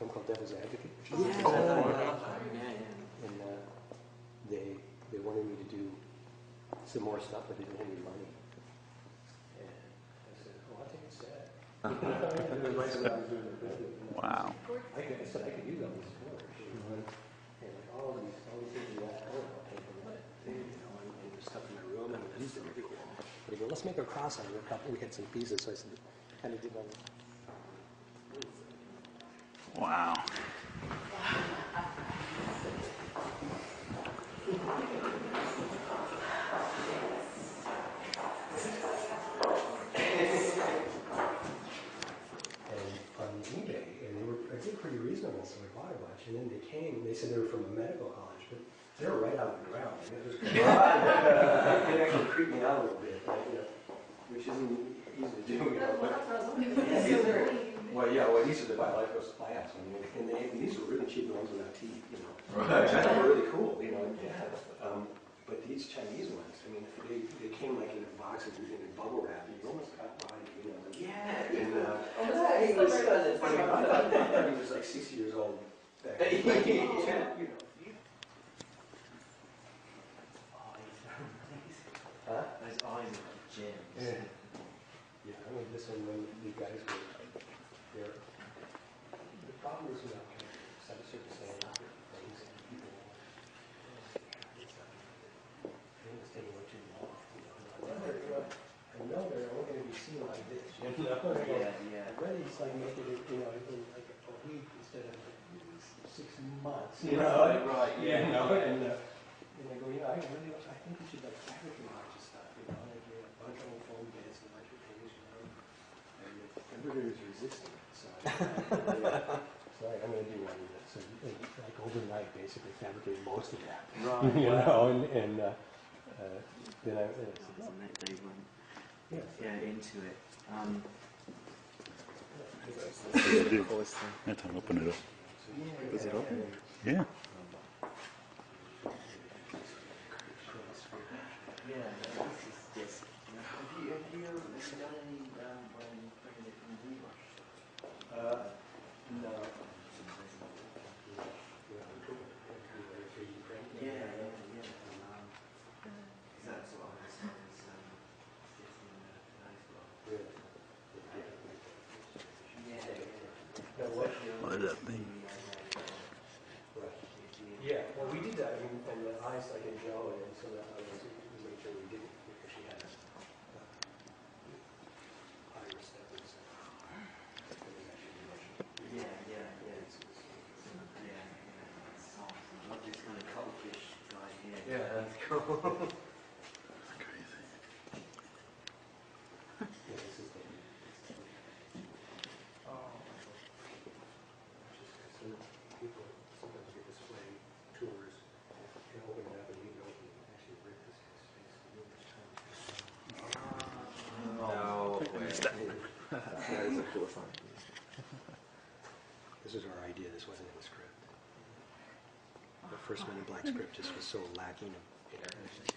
film called Devil's Advocate. Yeah. And they wanted me to do some more stuff, but they didn't have any money. And I said, "Oh, I'll take a set." Wow. I said I could use all these colors, and like all these things in that color, I'll take them, and there's stuff in my room, and that's really cool. They go, "Let's make a cross on it." We had some pieces, so I said, kind of did all this. Wow. Pretty reasonable, so I bought a bunch, and then they came. They said they were from a medical college, but they were right out of the ground. I mean, it was it actually creeped me out a little bit, which isn't easy to do. Well, these are the biological plants, and these are really cheap ones without teeth, Right. Which I thought were really cool, but these Chinese ones, I mean, they came like in a box in bubble wrap, and you almost got by, Yeah. And, He was I thought he was like 60 years old back then. Huh? Those eyes are like gems. Yeah, I mean, this one, when the guys were there, the problem is, some sort of saying things and people, they just take way too long, I know they're only going to be seen like this, Yeah. I'd rather just like make it, in like a week instead of 6 months, Right. and I go, I think you should like fabricate a bunch of stuff, like a bunch of old foam beds and a bunch of things, and everybody's resisting it, so I'm going to do one that's like overnight, basically fabricate most of that, Right. and then I said, They went into it. That's how I open it up. Is it open? Yeah. Yeah, this is just. Have you done any when bringing it from ZBrush? no. Yeah. That's what I was getting today's blog. What is that thing? Yeah, well, we did that, and the eyes like in Joe, and so that I was to make sure we did it because she had iris that was actually I love this kind of cuttlefish guy here. Yeah, that's cool. Crazy. Yeah, this is the. People sometimes get display tours and open it up and you can open it and actually rip this guy's face numerous times. That is a cool fun. This is our idea. This wasn't in the script. The first Men in Black script just was so lacking in everything.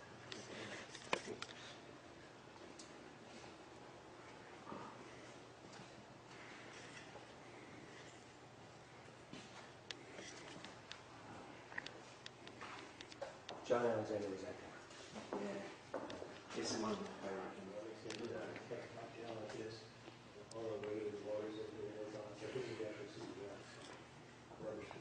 John Alexander was acting. Yeah. It's one of my favorite. All the regular waters and everything on. So this is actually some rubbish.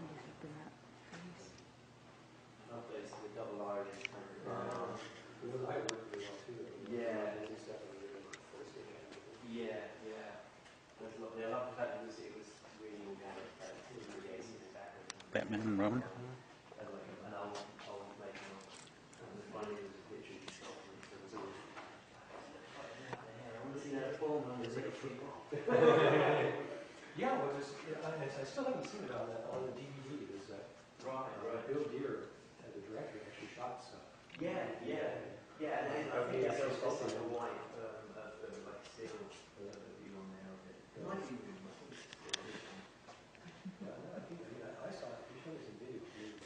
It's the double Irish. I worked really well too. Yeah. This is stuff I did first again. Yeah. There's a lot. I love the fact that it was really organic. It was really easy to tackle. Batman and Robin? As like an old making of. And the final was a picture of sculpture. So it was all. I want to see that form on the football. Yeah, well, I still haven't seen it on the DVD. There's Right. Bill Deere, the director, actually shot stuff. Yeah. And I think it's also the white like still view on there of it. It might be good. I saw it. You showed me some video.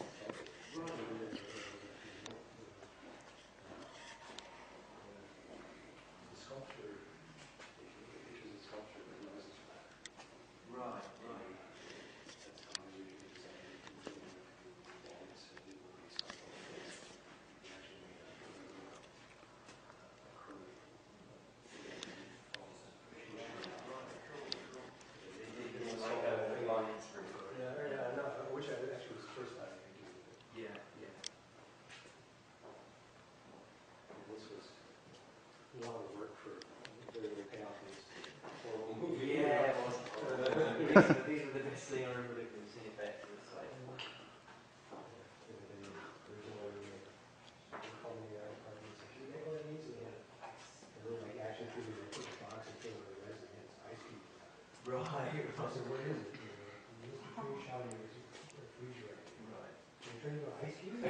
The sculpture, pictures of sculpture that Moses. Right. these are the best Leonardo da Vinci effects of the site. Right. I said, what is it? Pretty shouting refrigerator. Right. Can you turn into an ice cube?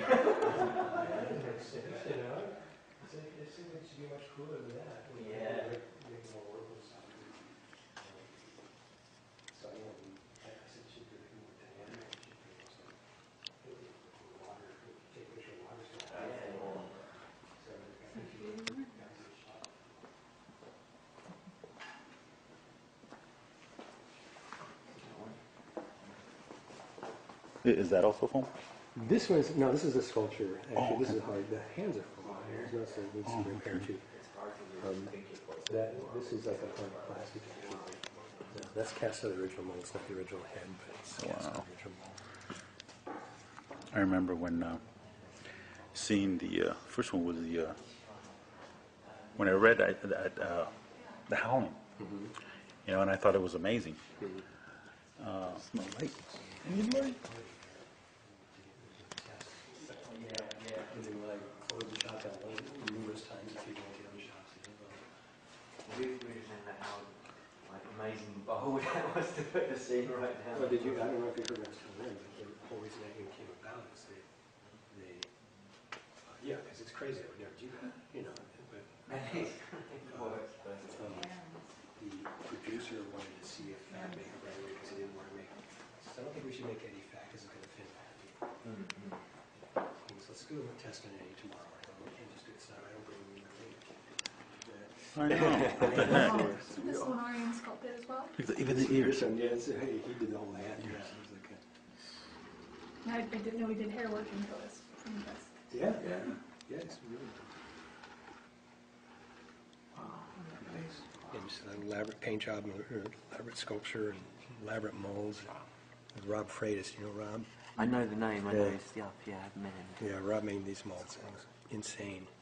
You know? It seems like it should be much cooler than that. Yeah. Make more work with something. So, you know, I said, it should be more dynamic. It should be also, water, take which water stuff. Yeah. So, I think you guys are shot. Is that also foam? This one's, no, this is a sculpture. Actually, this is hard. The hands are full. There's no sense needs some repair too. This is like a hard plastic. No, that's cast on the original mold. It's not the original head, but it's cast on Wow. the original mold. I remember when seeing the first one was the when I read the Howling, you know, and I thought it was amazing. Smell light. Any light? And then like close the shop out numerous times if you don't get on shops. We were just saying that how like amazing bold that was to put the scene right now. Well, did you? I don't know if you heard that till then, but the whole reason that game came about is they yeah, because it's crazy. I would never do that, you know. But And it's works, but the producer wanted to see if Fat made it right away because he didn't want to make. So I don't think we should make Eddie fat because it's going to offend fat people. He goes, let's do a test on Eddie tomorrow. I go, we can't just do it. I don't bring you my thing. I know. This one Arian sculpted as well. Even the ears. Yeah, so, hey, he did the whole hat. Yeah, it was like I didn't know we did hair work until this. I'm impressed. yeah, it's really. Nice. Yeah, just an elaborate paint job, elaborate sculpture, and elaborate molds. Rob Freitas, you know Rob? I know the name, I Yeah. know his stuff, yeah, I've met him. Yeah, Rob made these molds. It was insane.